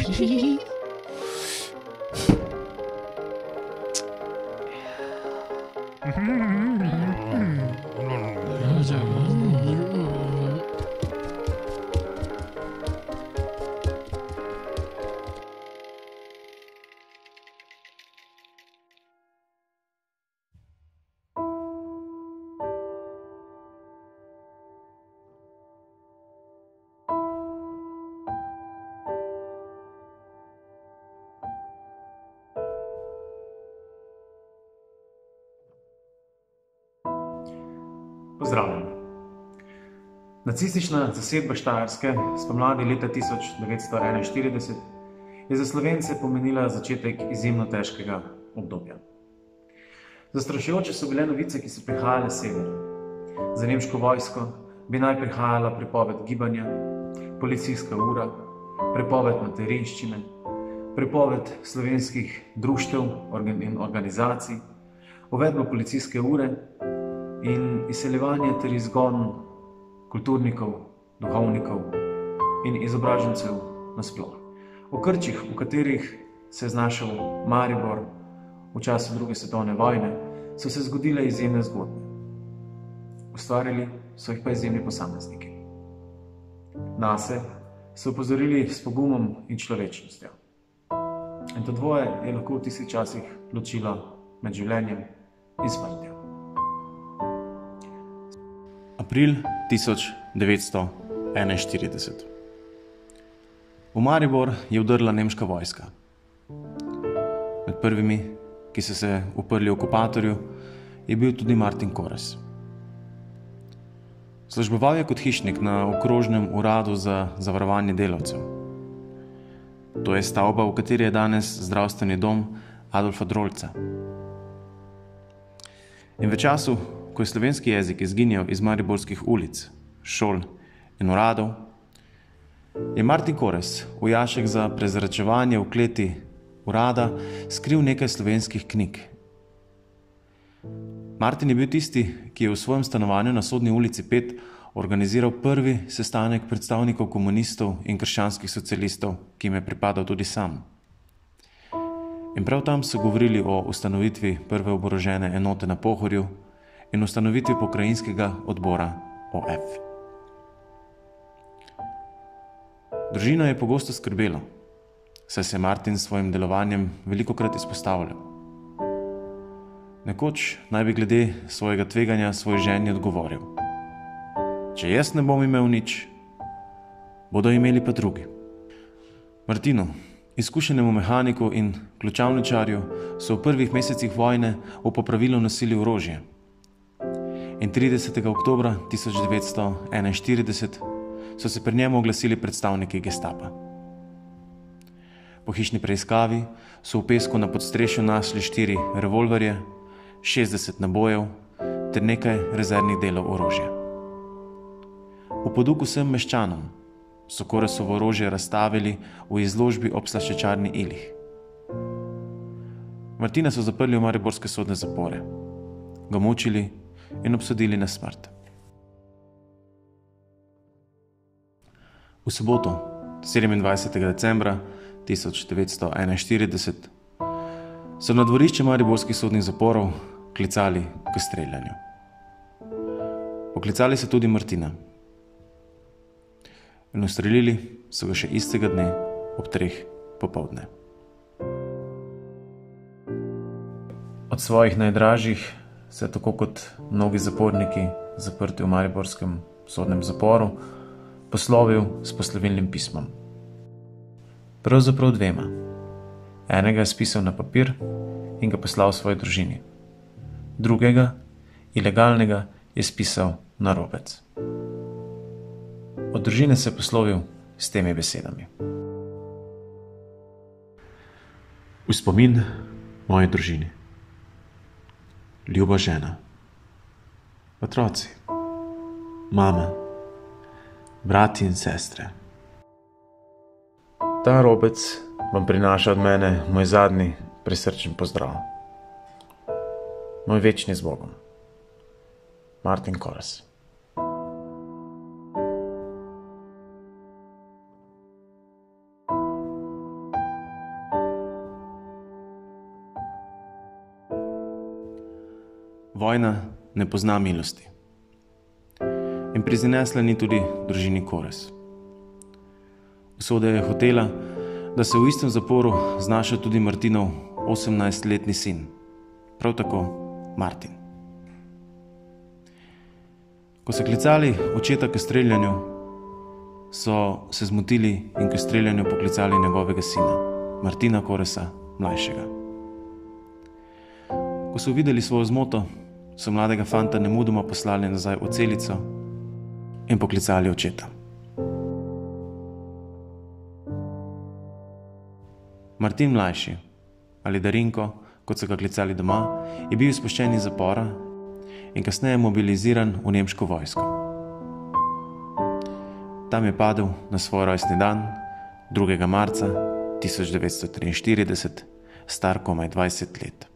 Pozdravljeni. Nacistična zasedba Štajerske spomladi leta 1941 je za Slovence pomenila začetek izjemno težkega obdobja. Zastrašujoče so bile novice, ki so prihajale s severa. Za nemško vojsko bi naj prihajala prepoved gibanja, policijska ura, prepoved materinščine, prepoved slovenskih društev in organizacij, uvedba policijske ure in izseljevanje ter izgon kulturnikov, duhovnikov in izobražencev nasploh. V krčih, v katerih se je znašel Maribor v času druge svetovne vojne, so se zgodile izjemne zgodbe. Ustvarili so jih pa izjemni posamezniki. Nase so opozorili s pogumom in človečnostjo. In to dvoje je lahko v tistih časih ločilo med življenjem in smrtjo. April 1941. V Maribor je vdrla nemška vojska. Med prvimi, ki so se uprli okupatorju, je bil tudi Martin Korez. Služboval je kot hišnik na okrožnem uradu za zavarovanje delavcev. To je stavba, v kateri je danes zdravstveni dom Adolfa Drolca. In v času, ko je slovenski jezik izginjal iz mariborskih ulic, šol in uradov, je Martin Korez v jašek za prezračevanje v kleti urada skril nekaj slovenskih knjig. Martin je bil tisti, ki je v svojem stanovanju na Sodni ulici 5 organiziral prvi sestanek predstavnikov komunistov in krščanskih socialistov, ki jim je pripadal tudi sam. In prav tam so govorili o ustanovitvi prve oborožene enote na Pohorju in ustanovitvi pokrajinskega odbora OF. Družino je pogosto skrbelo, saj se je Martin s svojim delovanjem velikokrat izpostavljal. Nekoč naj bi glede svojega tveganja svoji ženi odgovoril: če jaz ne bom imel nič, bodo imeli pa drugi. Martinu, izkušenemu mehaniku in ključavničarju, so v prvih mesecih vojne v popravilu nosili orožje. In 30. oktobra 1941 so se pri njemu oglasili predstavniki gestapa. Po hišni preiskavi so v pesku na podstrešju našli 4 revolverje, 60 nabojev ter nekaj rezervnih delov orožja. V poduku vsem meščanom so Koresovo orožje razstavili v izložbi ob slaščičarni Ilih. Martina so zaprli v mariborske sodne zapore, ga mučili in obsodili na smrt. V soboto, 27. decembra 1941, so na dvorišče mariborskih sodnih zaporov klicali k streljanju. Poklicali so tudi Martina in ustrelili so ga še istega dne ob 3 popoldne. Od svojih najdražjih se je tako kot mnogi zaporniki zaprti v mariborskem sodnem zaporu poslovil s poslovilnim pismom. Pravzaprav 2. Enega je spisal na papir in ga poslal svoji družini. Drugega, ilegalnega, je spisal na robec. Od družine se je poslovil s temi besedami: v spomin moji družini, ljuba žena, otroci, mama, brati in sestre. Ta robec vam prinaša od mene moj zadnji prisrčen pozdrav. Moj večni z Bogom. Martin Korez. vojna ne pozna milosti. In prizanesla ni tudi družini Kores. Usoda je hotela, da se v istem zaporu znaša tudi Martinov 18-letni sin, prav tako Martin. Ko so klicali očeta k streljanju, so se zmotili in k streljanju poklicali njegovega sina, Martina Koresa, mlajšega. Ko so videli svojo zmoto, so mladega fanta nemudoma poslali nazaj v celico in poklicali očeta. Martin mlajši, ali Darinko, kot so ga klicali doma, je bil izpuščen iz zapora in kasneje mobiliziran v nemško vojsko. Tam je padel na svoj rojstni dan, 2. marca 1943, star komaj 20 let.